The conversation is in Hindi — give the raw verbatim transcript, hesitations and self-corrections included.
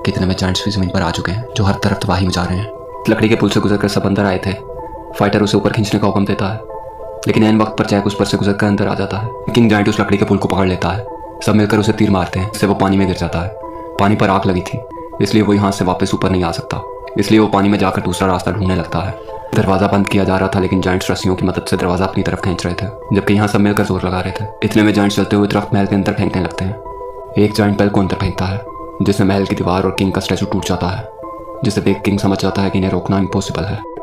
कितने में जायंट्स भी जमीन पर आ चुके हैं जो हर तरफ तबाही मचा रहे हैं। लकड़ी के पुल से गुजरकर सब अंदर आए थे। फाइटर उसे ऊपर खींचने का हुक्म देता है, लेकिन एन वक्त पर जैक उस पर से गुजरकर अंदर आ जाता है। किंग जायंट उस लकड़ी के पुल को पकड़ लेता है। सब मिलकर उसे तीर मारते हैं, इससे वो पानी में गिर जाता है। पानी पर आग लगी थी, इसलिए वो यहाँ से वापस ऊपर नहीं आ सकता, इसलिए वो पानी में जाकर दूसरा रास्ता ढूंढने लगता है। दरवाजा बंद किया जा रहा था, लेकिन जायंट्स रस्सियों की मदद से दरवाजा अपनी तरफ खींच रहे थे, जबकि यहाँ सब मिलकर जोर लगा रहे थे। इतने में जायंट्स चलते हुए दरख्त महल के अंदर फेंकने लगते हैं। एक जायंट बेल को अंदर फेंकता है, जिससे महल की दीवार और किंग का स्टैचू टूट जाता है, जिसे देख किंग समझ जाता है कि इन्हें रोकना इम्पॉसिबल है।